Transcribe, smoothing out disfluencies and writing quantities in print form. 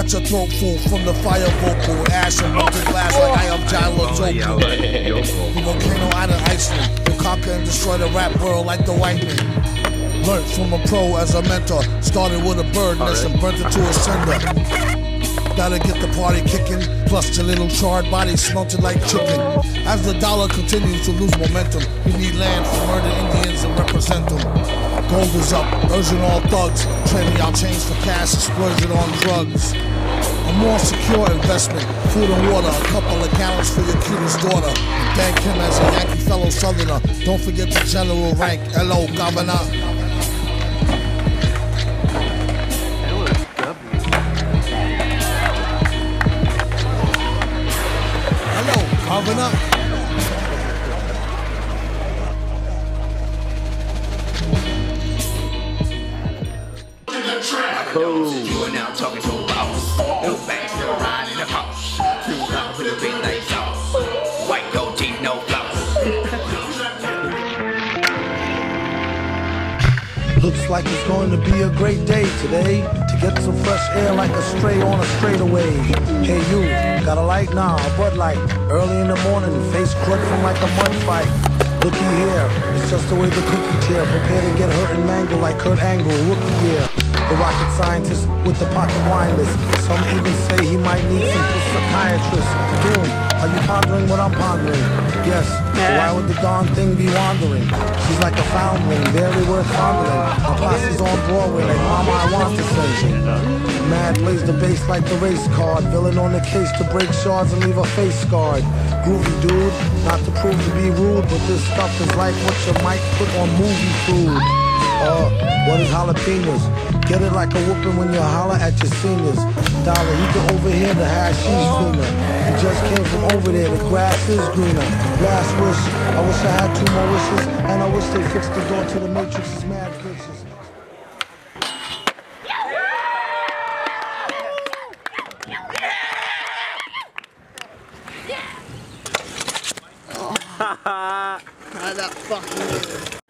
Got your throat full from the fire vocal. Ash and melted glass like I am Jalo Joker. The volcano out of Iceland will conquer and destroy the rap world like the white man. Learned from a pro as a mentor. Started with a bird nest and burnt it to a cinder. Gotta get the party kicking. Plus your little charred body smelted like chicken. As the dollar continues to lose momentum, we need land for murdered Indians and represent them. Gold is up, urging all thugs. Trading out chains for cash, splurging on drugs. A more secure investment, food and water, a couple of gallons for your cutest daughter. Thank him as a Yankee fellow southerner. Don't forget the general rank, Hello, Gov'nor. Gov'nor. Cool. You are now talking to a boss. No banks still riding in the house. Two rounds with a big like sauce. White gold teeth, no floss. Looks like it's going to be a great day today. To get some fresh air like a stray on a straightaway. Hey you, got a light? Nah, a Bud Light. Early in the morning, face crud from like a mud fight. Looky here, it's just the way the cookie tear. Prepare to get hurt and mangled like Kurt Angle, rookie year. The rocket scientist with the pocket wireless. Some even say he might need some psychiatrist. Boom, are you pondering what I'm pondering? Yes, but why would the darn thing be wandering? She's like a foundling, barely worth fondling. My posse's on Broadway like mama I want to say. Mad lays the bass like the race card. Villain on the case to break shards and leave a face scarred. Groovy dude, not to prove to be rude, but this stuff is like what you might put on movie food. What is jalapenos? Get it like a whooping when you holler at your seniors. Dollar, you can overhear the hashish finger. You just came from over there, the grass is greener. Last wish, I wish I had 2 more wishes, and I wish they fixed the door to the Matrix's mad glitches. That fucking